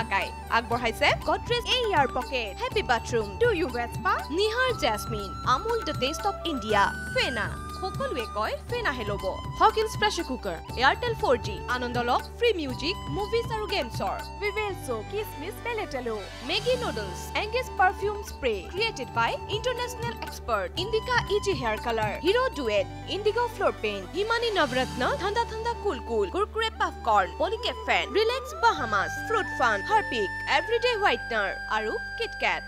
লাগাই আগবঢ়াইছে Godrej Air Pocket Happy Bathroom Do You Wet Spa Nihar Jasmine Amul The Taste of India Fena সকলোৱে কয় ফেনাহে ল'ব Hawkins Pressure Cooker Airtel 4G আনন্দ লওক ফ্ৰী মিউজিক মুভিজ আৰু গেমছৰ Vivelso Kismis Beletalo Maggi Noodles Angus Perfume Spray created by international expert Indica EG Hair Color Hero Duet Indigo Floor Paint Himani Navratna Thanda Thanda Cool Cool Kurkure Popcorn Polycap Fan Relax Bahamas Fruit Fun Harpic Everyday Whitener আৰু KitKat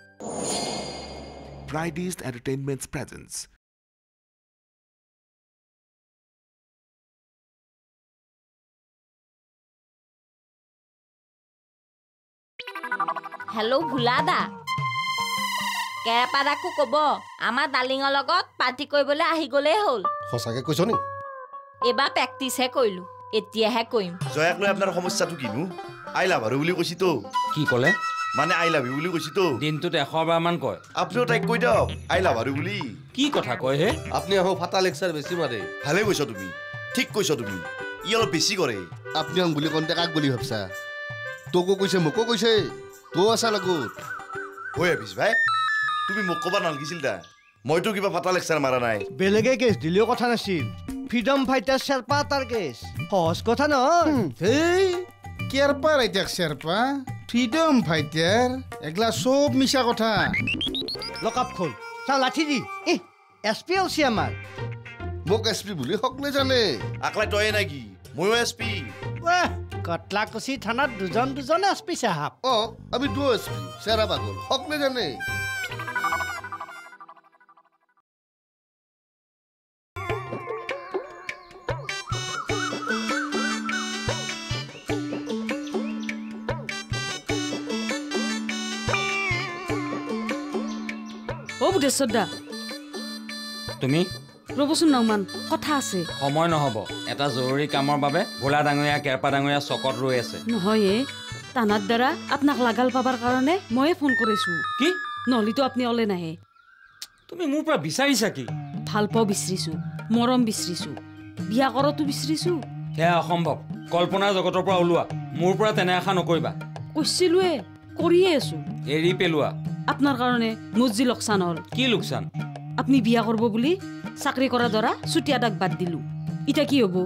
Fridays Entertainment's presence. Hello Bulada. Kepada ku kobo, ama darlingar logot party koibole ahi gole hol. Hosake koiso ni? Eba practice he koilu. Etiahe koim. জয়াক লৈ আপোনাৰ সমস্যাটো কিনো I love আৰু বুলি কৈছি তো কি কলে মানে আই লাভ বুলি কৈছি তো দিনটোত 100 বাৰ মান কয় আপুনিও তাইক কৈ দিয়ক আই লাভ আৰু বুলি কি কথা কয় হে আপনি আহো ফাটা লেকচার বেশি মারে ভালে কৈছ তুমি ঠিক কৈছ তুমি ই অলপ বেছি কৰে আপনি আং বুলি কোনতে কাক বুলি ভাবছা তোকো কইছে মোকো কইছে তো আছা লগত হৈ আবিছ ভাই তুমি মোক কবা নালগিছিল দা মইতো কিবা ফাটা লেকচাৰ মাৰা নাই বেলেগে কেছ দিলেও কথা নাছিল ফ্রিডম ফাইটার শেরপা তার কেস সহজ কথা নয় হেই কেরপা রাইতাক শেরপা ফ্রিডম ফাইটার এগলা সব মিছা কথা লকআপ খোল চা লাঠি দি এসপি ওসি আমার মোক এসপি বুলি হকলে জানে আকলাই তয়ে নাকি ময়ো এসপি কটলা কচি থানাত দুজন এসপি সাহাব ও আমি দু এসপি সেরা পাগল হকলে জানে বুধেশ্বৰদা তুমি ৰবচোন নাওমান কথা আছে সময় নহব এটা জৰুৰী কামৰ বাবে ভোলা ডাঙৰীয়া কেৰপা ডাঙৰীয়া চকত ৰৈ আছে নহয় তানাৰ দ্বাৰা আপোনাক লাগাল পাবৰ কাৰণে ময়ে ফোন কৰিছো কি নহলিতো আপুনি অলে নাহে তুমি মোৰ পৰা বিচাৰিছা কি ভাল পাও বিচাৰিছো মৰম বিচাৰিছো বিয়া কৰতো বিচাৰিছো সেয়া অসম্ভৱ কল্পনাৰ জগতৰ পৰা ওলোৱা মোৰ পৰা তেনে আশা নকৰিবা কৈছিলোৱে কৰিয়ে আছো এৰি পেলোৱা আপনার কারণে মুজি লোকসান হল কি লোকসান আপনি বিয়া করব বলি চাকরি করা ধরা ছুটিয়া ডাক বাদ দিলু এটা কি হবো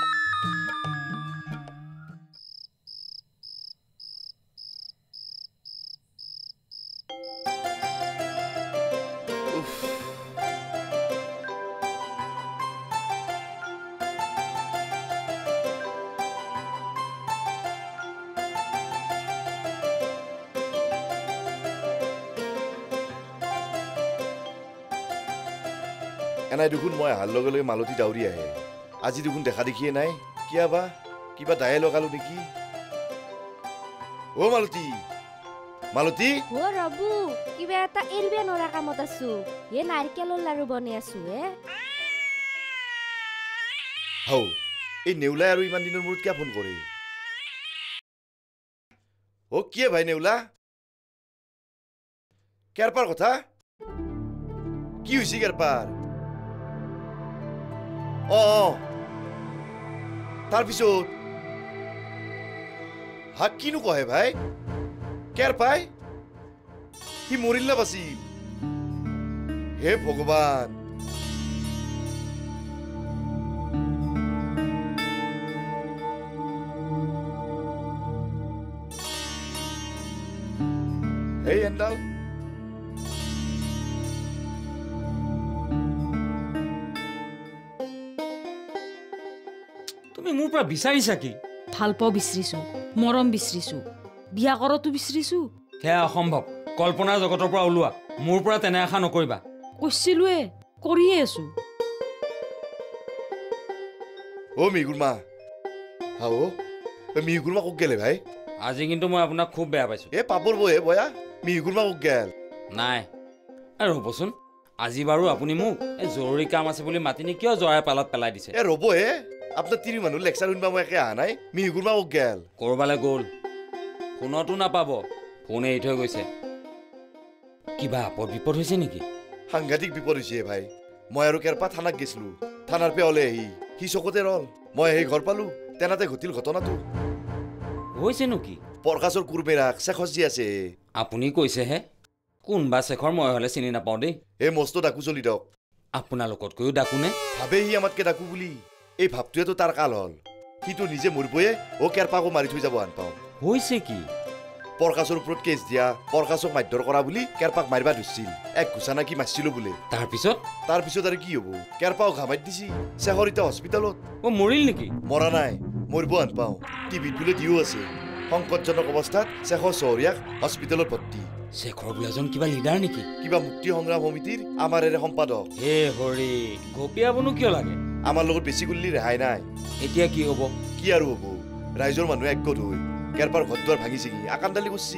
এনাই দেখোন মই অহাৰ লগে লগে মালতী দাউৰি আহে আজি দেখোন দেখা দেখিয়ে নাই কিয়া বা কিবা দায়ে লগালো নেকি অ মালতী মালতী অ ৰবু কিবা এটা এৰবে নৰা কামত আছো এ নাৰিকেলৰ লাৰু বনাই আছো হৌ এই নেউলাই আৰু ইমান দিনৰ মূৰত কিয় ফোন কৰে অ কিয়ে ভাই নেউলা কেৰপাৰ কথা কি হৈছে কেৰপাৰ তাৰপিছত হাক কিনো কহে ভাই কেৰ পাই সি মৰিল না বাছিল হে ভগৱান হে এণ্ডাল তুমি মোৰ পৰা বিচাৰিছা কি ভাল পাও বিচাৰিছো মৰম বিচাৰিছো বিয়া কৰতো বিচাৰিছো সেয়া অসম্ভৱ কল্পনাৰ জগতৰ পৰা ওলোৱা মোৰ পৰা তেনে আশা নকৰিবা কৈছিলোৱে কৰিয়ে আছো ও মিগুৰমা হাও মিগুৰমা কক গেলে ভাই আজি কিন্তু মই আপোনাক খুব বেয়া পাইছো এ পাপৰ বহে বয়া মিগুৰমা কক গেল নাই আৰু ৰ'বচোন আজি বাৰু আপুনি মোক এই জৰুৰী কাম আছে বুলি মাতিনি কিয় জয়াৰ পালত পেলাই দিছে এ ৰ'ব হে আপোনাৰ তিনি মানুহ লেকচাৰ শুনিবা মই একে অহা নাই মিগুৰমা কক গেল কৰবালে গ'ল ফোনতো নাপাব ফোন এৰি থৈ গৈছে কিবা আপদ বিপদ হৈছে নেকি সাংঘাতিক বিপদ হৈছে ভাই মই আৰু কেৰপা থানাক গেছিলো থানাৰ পে অলে আহি সি চকতে ৰল মই সেই ঘৰ পালো তেনাতে ঘটিল ঘটনাটো হৈছে নেকি পৰকাছৰ কুৰবেৰাক শেখৰ যি আছে আপুনি কৈছেহে কোনবা শেখৰ মই হ'লে চিনি নাপাওঁ দেই এই মস্ত ডাকু চলি দিয়ক আপোনালোকতকৈও ডাকুনে ভাবে সি আমাতকে ডাকু বুলি এই ভাৱটোৱেতো তাৰ কাল হ'ল সিটো নিজে মৰিবয়ে কেৰপাকো মাৰি থৈ যাব আন পাওঁ হৈছে কি পৰকাছৰ ওপৰত কেছ দিয়া পৰকাছক মাৰধৰ কৰা বুলি কেৰপাক মাৰিবা ধৰিছিল এক ঘোষণা কি মাৰিছিলো বোলে তাৰপিছত আৰু কি হ'ব কেৰপাও ঘামাই দিছি শেখৰ এতিয়া হস্পিটেলত মৰিল নেকি মৰা নাই মৰিব আন পাওঁ টিভিত বোলে দিও আছে সংকটজনক অৱস্থাত শেখৰ চহৰীয়াক হস্পিটেলত ভৰ্তি শেখৰ বোলাজন কিবা লিডাৰ নেকি কিবা মুক্তি সংগ্ৰাম সমিতিৰ আমাৰ এৰে সম্পাদক হে হৰি ঘপিয়াবনো কিয় লাগে আমাৰ লগত বেছি গুল্লি ৰেহাই নাই এতিয়া কি হ'ব কি আৰু হ'ব ৰাইজৰ মানুহে একগোট হৈ কেৰপাৰ ঘৰ দুৱাৰ ভাঙি ছিঙি আকান্দালি কৰিছি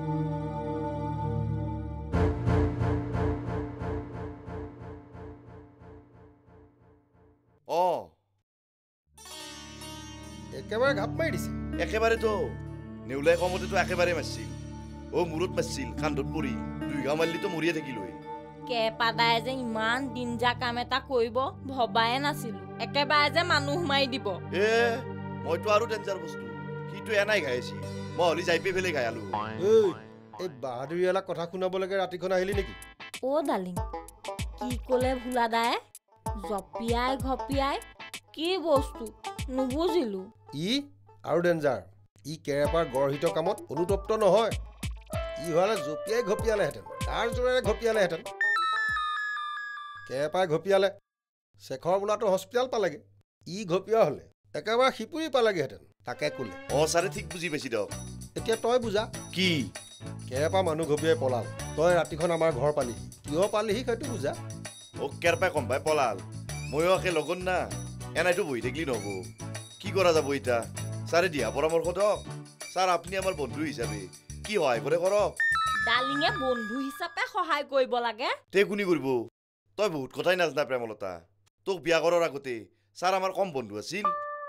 একেবাৰে ঘাপ মাৰি দিছে একেবাৰেতো নেউলাই কমতেতো একেবাৰে মাৰছিল মূৰত মাৰছিল কান্ধত পৰি 2 ঘা মাৰিলিতো মৰিয়ে থাকিলোৱে কেপাদাই যে ইমান দিনজা কাম এটা কৰিব ভবায়ে নাছিলো একেবাৰে যে মানুহ মাৰি দিব মইতো আৰু ডেঞ্জাৰ বস্তু সিটো এনাই খাইছি মই হলি যাই পে ফেলে খায়ালো এই বাহাদুৰিয়ালা কথা শুনাব লাগে ৰাতিখন আহিলি নেকি ডালিং কি ক'লে ভুলা দাই জপিয়াই ঘপিয়াই কি বস্তু নুবুজিলো ই আৰু ডেঞ্জাৰ ই কেৰেপাৰ গঢ়িত কামত অনুতপ্ত নহয় ই হোৱালে জপিয়াই ঘপিয়ালেহেঁতেন তাৰ জোৰেৰে ঘপিয়ালেহেঁতেন কেৰেপাই ঘপিয়ালে শেখৰ বোলাটো হস্পিটেল পালেগে ই ঘপিয়া হলে একেবাৰে শিপুৰি পালেগেহেঁতেন তাকে ক'লে ছাৰে ঠিক বুজি পাইছি দিয়ক এতিয়া তই বুজা কি কেৰেপা মানুহ ঘপিয়াই পলাল তই ৰাতিখন আমাৰ ঘৰ পালিহি কিয় পালিহি সেইটো বুজা কেৰপাই কম পাই পলাল ময়ো একে লগন না এনাইতো বহি থাকিলি নহ'ব কি কৰা যাব এতিয়া ছাৰে দিয়া পৰামৰ্শ দিয়ক ছাৰ আপুনি আমাৰ বন্ধু হিচাপে কি সহায় কৰে কৰক ডালিঙে বন্ধু হিচাপে সহায় কৰিব লাগে তে কোনি কৰিব তই বহুত কথাই নাজানা প্ৰেমলতা তোক বিয়া কৰাৰ আগতে ছাৰ আমাৰ কম বন্ধু আছিল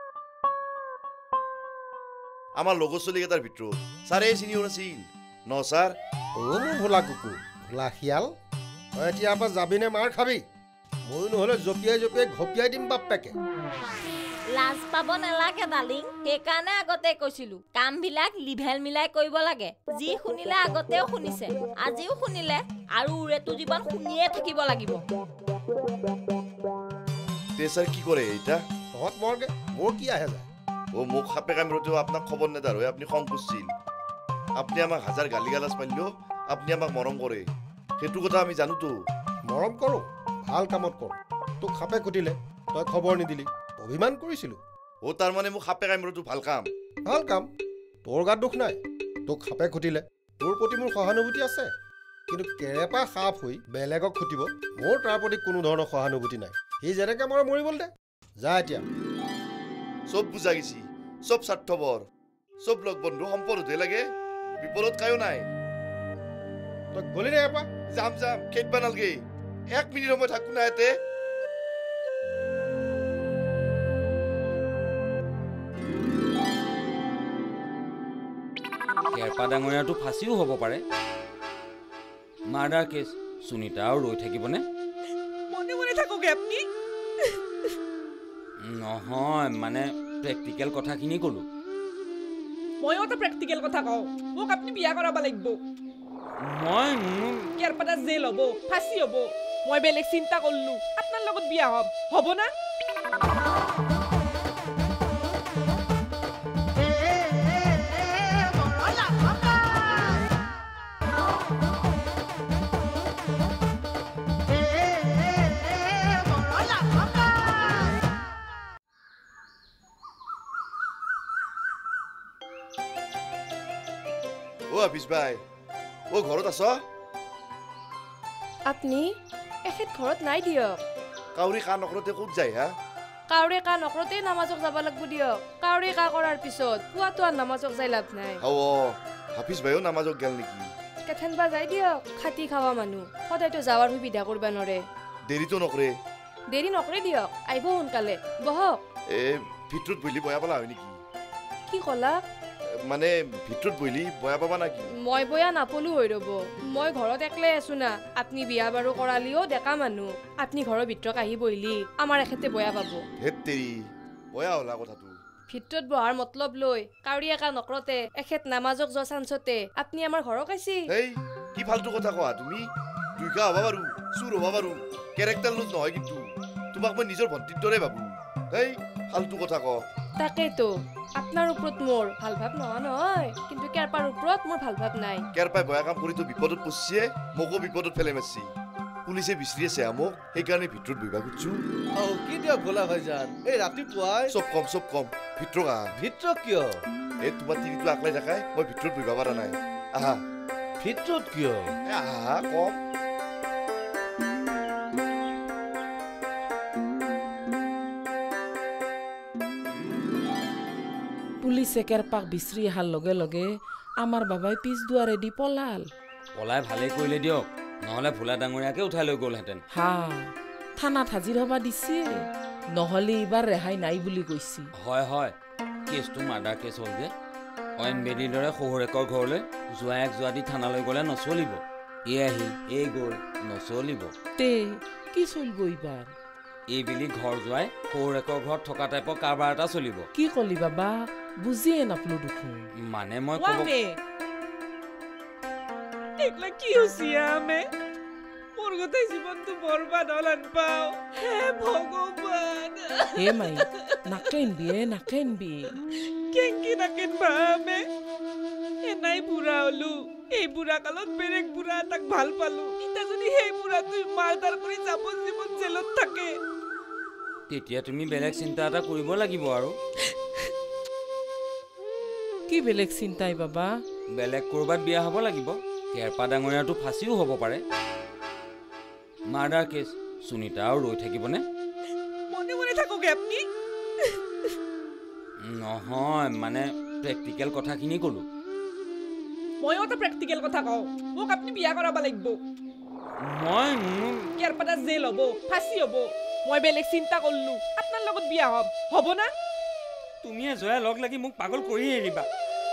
আমাৰ লগৰ চলিকেইটাৰ ভিতৰত ছাৰে চিনিয়ৰ আছিল ন ছাৰ মোৰ ভোলা কুকুৰ ভোলা শিয়াল তই এতিয়াৰ পৰা যাবিনে মাৰ খাবি ময়ো নহ'লে জপিয়াই জপিয়াই ঘপিয়াই দিম বাপ্পেকে লাজ পাব নালাগে ডালিং সেইকাৰণে আগতে কৈছিলো কামবিলাক লিভেল মিলাই কৰিব লাগে যি শুনিলে আগতেও শুনিছে আজিও শুনিলে আৰু উৰেটো জীৱন শুনিয়ে থাকিব লাগিব তে ছাৰ কি কৰে এতিয়া তহঁত মৰগে মোৰ কি আহে যায় মোক সাপে কামোৰতেও আপোনাক খবৰ নেদাৰ হৈ আপুনি খং কৰিছিল আপুনি আমাক হাজাৰ গালি গালাজ পাৰিলেও আপুনি আমাক মৰম কৰে সেইটো কথা আমি জানোতো মৰম কৰোঁ ভাল কামত কৰোঁ তোক সাপে খুটিলে তই খবৰ নিদিলি অভিমান কৰিছিলো তাৰমানে মোক সাপে কামোৰটো ভাল কাম তোৰ গাত দুখ নাই তোক সাপে খুটিলে তোৰ প্ৰতি মোৰ সহানুভূতি আছে কিন্তু কেৰেপা সাপ হৈ বেলেগক খুটিব মোৰ তাৰ প্ৰতি কোনো ধৰণৰ সহানুভূতি নাই সি যেনেকে মৰে মৰিবলৈ দে যা এতিয়া চব বুজা গেছি চব স্বাৰ্থপৰ চব লগ বন্ধু সম্পদহে লাগে বিপদত কায়ো নাই তই গলি নে এপা যাম খেদবা নালগে 1 মিনিট সময় থাকো না ইয়াতে কেৰপা ডাঙৰীয়াটো ফাঁচিও হ'ব পাৰে মাৰ্ডাৰ কেছ সুনিতাও ৰৈ থাকিবনে মনে মনে থাকোগে আপনি নহয় মানে প্ৰেক্টিকেল কথাখিনি ক'লো ময়ো তো প্ৰেক্টিকেল কথা কওঁ মোক আপুনি বিয়া কৰাব লাগিব মই কেৰপাটা জেল হ'ব ফাঁচি হ'ব মই বেলেগ চিন্তা কৰিলো আপোনাৰ লগত বিয়া হ'ব না আপিস ভাই ঘৰত আছ আপনি এখেত ঘৰত নাই দিয়ক কাউৰী কা নকৰতে ক'ত যায় হা কাউৰী কা নকৰতে নামাজক যাব লাগিব দিয়ক কাউৰী কা কৰাৰ পিছত পুৱাতো আৰু নামাজক যাই লাভ নাই হাফিজ ভাইও নামাজক গেল নেকি কেথেন বা যাই দিয়ক খাতি খাৱা মানুহ সদায়তো যাৱাৰ সুবিধা কৰিব নোৱাৰে দেৰিতো নকৰে দেৰি নকৰে দিয়ক আহিব সোনকালে বহক ভিতৰত বহিলি বয়া পালা হয় নেকি কি ক'লা মানে ভিতৰত বহিলি বয়া পাবা নাকি মই বয়া নাপলো হৈ ৰ'ব মই ঘৰত একলাই আছো না আপনি বিয়া বাৰু কৰালিও ডেকা মানুহ আপনি ঘৰৰ ভিতৰত আহি বহিলি আমাৰ এখেতে বয়া পাব হেত তেৰি বয়া হলা কথাটো ভিতৰত বহাৰ মতলব লৈ কাউৰীয়াকা নকৰতে এখেত নামাজক যোৱা চান্সতে আপুনি আমাৰ ঘৰক আইছি এই কি ফালতু কথা কোৱা তুমি দুইকা হবা বাৰু চুৰ হবা বাৰু কেৰেক্টাৰ লুজ নহয় কিন্তু তোমাক মই নিজৰ ভণ্টিৰ দৰে ভাবো এই ফালতু কথা ক তাকেতো আপোনাৰ ওপৰত মোৰ ভাল ভাৱ নহয় কিন্তু কেৰপাৰ ওপৰত মোৰ ভাল ভাৱ নাই কেৰপাই বয়া কাম কৰি তো বিপদত পৰছিয়ে মোকো বিপদত ফেলে মাৰছি পুলিচে বিচাৰি আছে আমক সেইকাৰণে ভিতৰত বহিবা খুজিছো কি দিয়ক ভোলা ভাইজান এই ৰাতিপুৱাই চব কম ভিতৰত আহা ভিতৰত কিয় এই তোমাৰ তিৰিটো আকলাই থাকাই মই ভিতৰত বহিবা পৰা নাই আহা ভিতৰত কিয় আহা কম পুলিচে কেৰপাক বিচাৰি অহাৰ লগে লগে আমাৰ বাবাই পিছ দুৱাৰেদি পলাল পলাই ভালেই কৰিলে দিয়ক নহ'লে ভোলা ডাঙৰীয়াকে উঠাই লৈ গ'লহেঁতেন হা থানাত হাজিৰ হবা দিছে নহ'লে এইবাৰ ৰেহাই নাই বুলি কৈছি হয় কেছটো মাৰ্ডাৰ কেছ হ'ল যে অইন বেদীৰ দৰে শহুৰেকৰ ঘৰলৈ জোৱায়েক যোৱাদি থানালৈ গ'লে নচলিব এই আহিল এই গ'ল নচলিব তে কি চলিব এইবাৰ এইবেলি ঘৰ যোৱাই শহুৰেকৰ ঘৰত থকা টাইপৰ কাৰবাৰ এটা চলিব কি কলি বাবা বুজিয়ে নাপলো দেখোন মানে মই ক'ব একলা কি হৈছে আমে মোৰ গোটেই জীৱনটো বৰবাদ হ'ল আনপাও হে ভগৱান হে মাই নাকেনবি কেংকি নাকেনবা আমে এনাই বুঢ়া হলো এই বুঢ়া কালত বেলেগ বুঢ়া এটাক ভাল পালো এতিয়া যদি সেই বুঢ়াটোই মাৰ্ডাৰ কৰি যাৱজ্জীৱন জেলত থাকে তেতিয়া তুমি বেলেগ চিন্তা এটা কৰিব লাগিব আৰু কি বেলেগ চিন্তাই বাবা বেলেগ ক'ৰবাত বিয়া হ'ব লাগিব কেৰপা ডাঙৰীয়াটো ফাঁচিও হ'ব পাৰে মাৰ্ডাৰ কেছ সুনিতাও ৰৈ থাকিবনে মনে থাকোগে আপুনি নহয় মানে প্ৰেক্টিকেল কথাখিনি ক'লো ময়ো এটা প্ৰেক্টিকেল কথা কওঁ মোক আপুনি বিয়া কৰাব লাগিব মই কেৰপাটা জেল হ'ব ফাঁচি হ'ব মই বেলেগ চিন্তা কৰিলো আপোনাৰ লগত বিয়া হ'ব না তুমিয়ে জয়া লগ লাগি মোক পাগল কৰি এৰিবা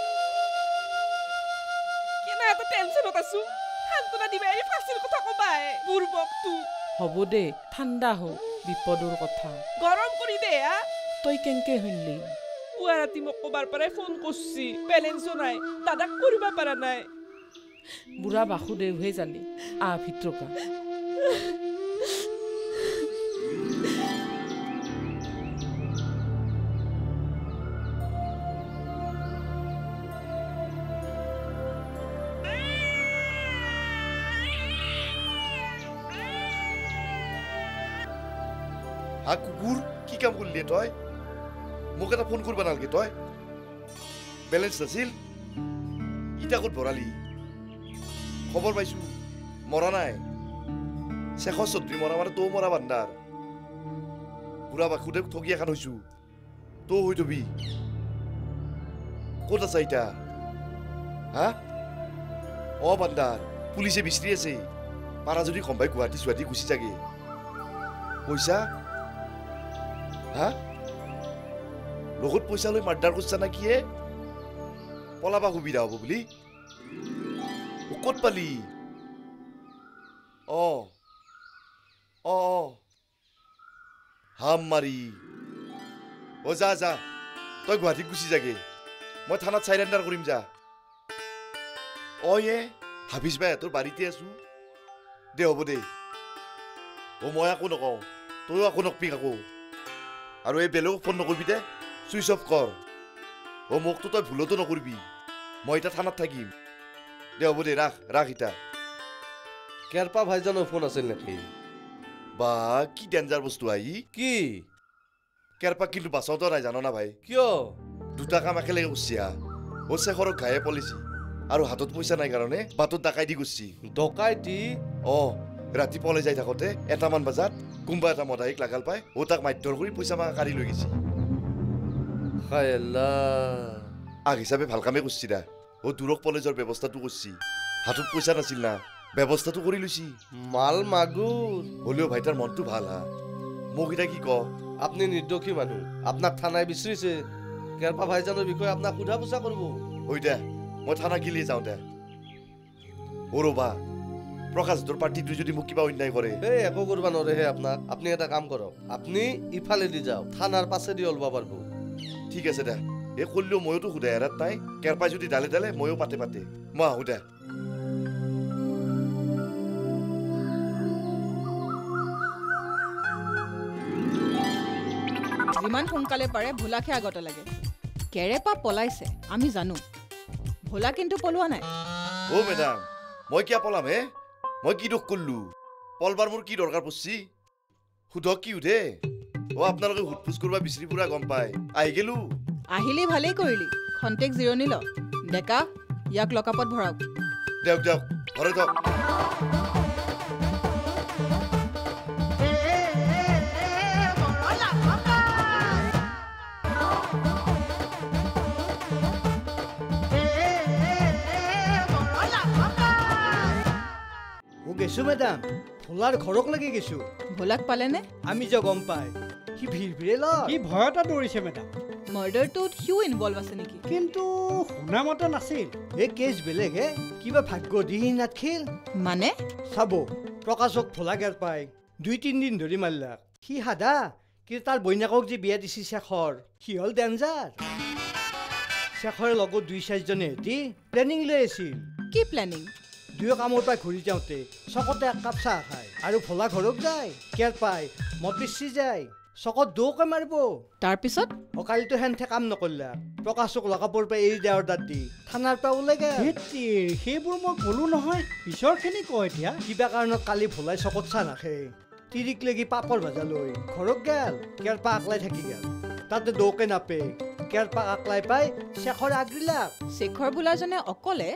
কেনে এটা টেনচনত আছো সান্তনা দিবা এই ফাঁচিৰ কথা কবাই বুৰ্বকটো হ'ব দে ঠাণ্ডা হ বিপদৰ কথা গৰম কৰি দে তই কেংকে শুনলি পুৱা ৰাতি মোক কবাৰ পৰাই ফোন কৰছি বেলেঞ্চো নাই দাদাক কৰিব পৰা নাই বুঢ়া বাসুদেৱহে জানি ভিতৰকা কুকুৰ কি কাম কৰিলি তই মোক এটা ফোন কৰিব নালাগে তই বেলেঞ্চ নাছিল ইটা ক'ত ভৰালি খবৰ পাইছো মৰা নাই শেষৰ চৌধুৰী মৰা মানে তৌ মৰা বান্দাৰ বুঢ়া বাসুদেৱ ঠগি এখন হৈছো তৌ হৈ থবি ক'ত আছা ইটা হা বান্দাৰ পুলিচে বিচাৰি আছে পাৰা যদি সম্ভাই গুৱাহাটী গুচি যাগে পইচা হা লগত পইচা লৈ মাৰ্ডাৰ কৰিছা না কিয়ে পলাবা সুবিধা হ'ব বুলি ক'ত পালি হাম মাৰি যা তই গুৱাহাটীত গুচি যাগে মই থানাত চাইৰেণ্ডাৰ কৰিম যা হাফিজ বাই তোৰ বাৰীতে আছো দে হ'ব দে মই একো নকওঁ তইও একো নকবি কাকো আৰু এই বেলেগক ফোন নকৰিবি দে চুইচ অফ কৰ মোকতো তই ভুলতো নকৰিবি মই এতিয়া থানাত থাকিম দে হ'ব দে ৰাখ ইতা কেৰপা ভাইজানৰ ফোন আছিল নেকি বা কি ডেঞ্জাৰ বস্তু আহি কি কেৰপাক কিন্তু বাচাওতো নাই জানো না ভাই কিয় দুটা কাম একেলগে গুচি শেষৰক ঘায়ে পলিছি আৰু হাতত পইচা নাই কাৰণে বাটত ডাকাইতি গুচি ডকাইতি ৰাতি পলাই যাই থাকোঁতে এটামান বজাত কোনোবা এটা মদাহীক লাগাল পাই তাক মাৰধৰ কৰি পইচা মাকা কাঢ়ি লৈ গৈছে আগ হিচাপে ভাল কামে কৰিছি দা দূৰক কলেজৰ ব্যৱস্থাটো কৰিছি হাতত পইচা নাছিল না ব্যৱস্থাটো কৰি লৈছি মাল মাগুৰ হ'লেও ভাইটাৰ মনটো ভাল মোক এতিয়া কি ক আপুনি নিৰ্দোষী মানুহ আপোনাক থানাই বিচাৰিছে কেৰপা ভাইজানৰ বিষয়ে আপোনাক সোধা পোছা কৰিব হৈ দে মই থানা গিলি যাওঁ দে ৰ'বা প্ৰকাশহঁতৰ পাৰ্টিটো যদি মোক কিবা অন্যায় কৰে একো কৰিব নোৱাৰেহে আপোনাক আপুনি এটা কাম কৰক আপুনি ইফালেদি যাওক থানাৰ পাছেদি ওলব পাৰিব ঠিক আছে দে এই কল্লিও ময়োতো সুধে এৰাত নাই কেৰপাই যদি ডালে ডালে ময়ো পাতে পাতে মই আহোঁ দে যিমান সোনকালে পাৰে ভোলাকে আগত লাগে কেৰেপা পলাইছে আমি জানো ভোলা কিন্তু পলোৱা নাই ও মেডাম মই কিয় পলাম হে মই কি দুখ কৰিলো পলবাৰ মোৰ কি দৰকাৰ পৰছি সুধক কি সুধে ও আপোনালোকে হুটপুচ কৰিব বিচাৰি পুৰা গম পায় আহি গেলো আহিলি ভালেই কৰিলি খন্তেক জিৰণি ল ডেকা ইয়াক লকাপত ভৰাওক দিয়ক দিয়ক ঘৰে দিয়ক গেছো মেডাম ভোলাৰ ঘৰক লাগি গেছো ভোলাক পালেনে আমি যে গম পাই সি ভিৰ ভিৰে ল সি ভয়তে দৌৰিছে মেডাম মাৰ্ডাৰটোত সিও ইনভলভ আছে নেকি কিন্তু শুনা মতে নাছিল এই কেছ বেলেগ হে কিবা ভাগ্য দিহি নাথিল মানে চাব প্ৰকাশক ভোলা গেৰ পাই 2-3 দিন ধৰি মাৰিলাক সি সাদা কিন্তু তাৰ বৈনাকক যে বিয়া দিছি শেখৰ সি হ'ল ডেঞ্জাৰ শেখৰৰ লগত 2-4 জনে হেতি প্লেনিং লৈ আছিল কি প্লেনিং দুয়ো কামৰ পৰা ঘূৰি যাওঁতে চকতে এক কাপ চাহ খায় আৰু ভোলা ঘৰক যায় কেৰ পাই মদ পিচি যায় চকত দৌকে মাৰিব তাৰপিছত অকালিতো হেনথে কাম নকৰিলা প্ৰকাশক লগাবৰ পৰা এৰি দিয়া অৰ্ডাৰ দি থানাৰ পৰা ওলাই গেল সেইবোৰ মই ক'লো নহয় পিছৰখিনি কয় এতিয়া কিবা কাৰণত কালি ভোলাই চকত চাহ নাখে তিৰিক লাগি পাপৰ ভাজা লৈ ঘৰক গেল কেৰ পা আকলাই থাকি গেল তাতে দৌকে নাপে কেৰ পা আকলাই পাই শেখৰ আগৰিলাক শেখৰ বোলাজনে অকলে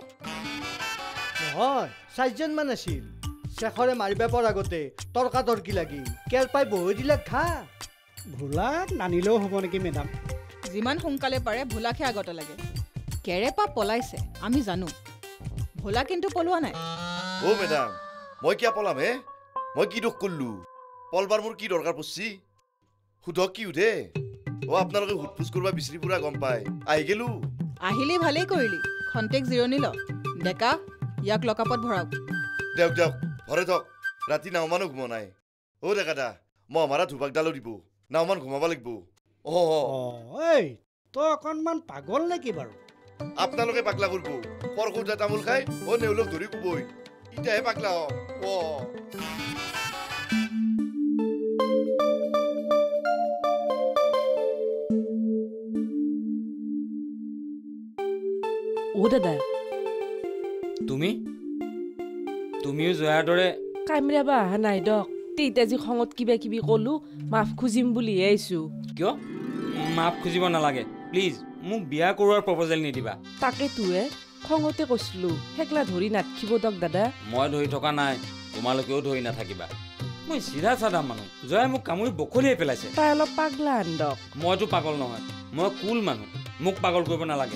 নহয় 4জন মান আছিল শেখৰে মাৰিব পৰা আগতে তৰ্কাতৰ্কি লাগি কেৰ পাই বহি দিলে ঘা ভোলাক নানিলেও হ'ব নেকি মেডাম যিমান সোনকালে পাৰে ভোলাকে আগত লাগে কেৰেপা পলাইছে আমি জানো ভোলা কিন্তু পলোৱা নাই ও মেডাম মই কিয় পলাম হে মই কি দুখ কৰিলো পলবাৰ মোৰ কি দৰকাৰ পৰছি সুধক কি সুধে ও আপোনালোকে হুটপুচ কৰিব বিচাৰি পুৰা গম পায় আহি গেলো আহিলি ভালেই কৰিলি খন্তেক জিৰণি ল ডেকা ইয়াক লকাপত ভৰাওক দিয়ক দিয়ক ঘৰে দিয়ক ৰাতি নাওমানো ঘুমা নাই অ ডেকা দা মই মাৰা ধুবাকডালো দিব নাওমান ঘুমাব লাগিব এই তই অকণমান পাগল নেকি বাৰু আপোনালোকে পাগলা কৰিব পৰখুটা তামোল খাই অ নেউলক ধৰি কুবই ইটাহে পাগলা অ ও দাদা তুমিও জয়াৰ দৰে কামৰাবা অহা নাই দক তেইতাজি খঙত কিবা কিবি ক'লো মাফ খুজিম বুলি আহিছো কিয় মাফ খুজিব নালাগে প্লিজ মোক বিয়া কৰোৱাৰ প্ৰপ'জেল নিদিবা তাকে তোৱে খঙতে কৈছিলো হেকলা ধৰি নাথিব দক দাদা মই ধৰি থকা নাই তোমালোকেও ধৰি নাথাকিবা মই চিধা চাধা মানুহ জয়াই মোক কামুৰি বখলিয়াই পেলাইছে তাই অলপ পাগলা আন দক মইতো পাগল নহয় মই কুল মানুহ মোক পাগল কৰিব নালাগে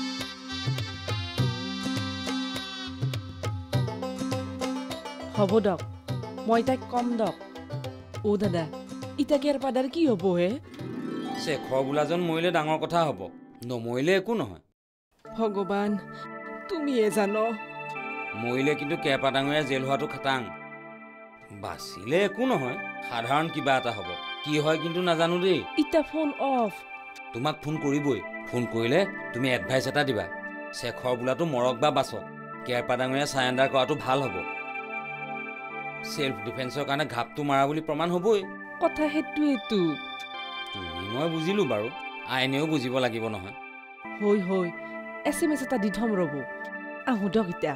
হ'ব দক মই তাইক কম দক ও দাদা ইটা কেৰপাদাৰ কি হ'ব হে শেখৰ বোলাজন মৰিলে ডাঙৰ কথা হ'ব নমৰিলে একো নহয় ভগৱান তুমিয়ে জানো মৰিলে কিন্তু কেৰপা ডাঙৰীয়া জেল হোৱাটো খাটাং বাচিলে একো নহয় সাধাৰণ কিবা এটা হ'ব কি হয় কিন্তু নাজানো দেই ইটা ফোন অফ তোমাক ফোন কৰিবই ফোন কৰিলে তুমি এডভাইচ এটা দিবা শেখৰ বোলাটো মৰক বা বাচক কেৰপা ডাঙৰীয়া চাৰেণ্ডাৰ কৰাটো ভাল হ'ব সেলফ ডিফেন্সৰ কাৰণে ঘাপটো মাৰা বুলি প্ৰমাণ হ'বই কথা সেইটোৱেইটো তুমি মই বুজিলো বাৰু আইনেও বুজিব লাগিব নহয় হৈ SMS এটা দি থম ৰ'ব আহো দক এতিয়া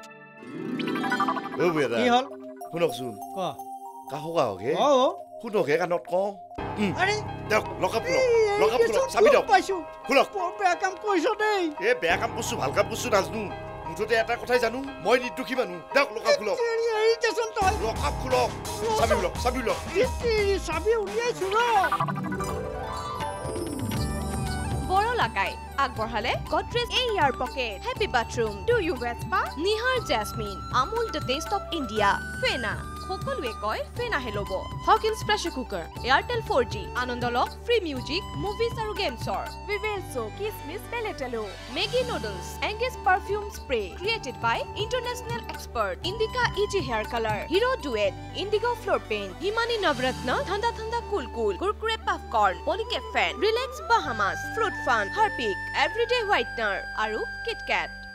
ও বেদা কি হ'ল শুনকচোন ক কাহক হে শুনক হে কাণত কওঁ আৰে দিয়ক লকাপ খোলক চাবি দিয়ক পাইছো খোলক বৰ বেয়া কাম কৰিছ দেই এ বেয়া কাম কৰিছো ভাল কাম কৰিছো নাজনো মুঠতে এটা কথাই জানো মই নিৰ্দোষী মানুহ দিয়ক লকাপ খোলক লকাপ খোলক চাবি লওক চাবি উলিয়াইছো ৰ বৰলাকাই আগবঢ়ালে Godrej air pocket happy bathroom do you wait spa Nihar jasmine Amul the taste of India Fena সকলোৱে কয় ফেনাহে ল'ব Hawkins pressure cooker Airtel 4G আনন্দ লওক ফ্ৰী মিউজিক মুভিজ আৰু গেমছৰ ভিভেলছো কিসমিস পেলেটেলো Maggi noodles Engage perfume spray created by international expert Indica easy hair colour Hero ডুৱেট Indigo floor paint Himani Navratna ঠাণ্ডা ঠাণ্ডা কুল কুল কুৰকুৰে পপকৰ্ন পলিকেট ফেন relax বাহামাছ fruit fun Harpic everyday whitener আৰু কিটকেট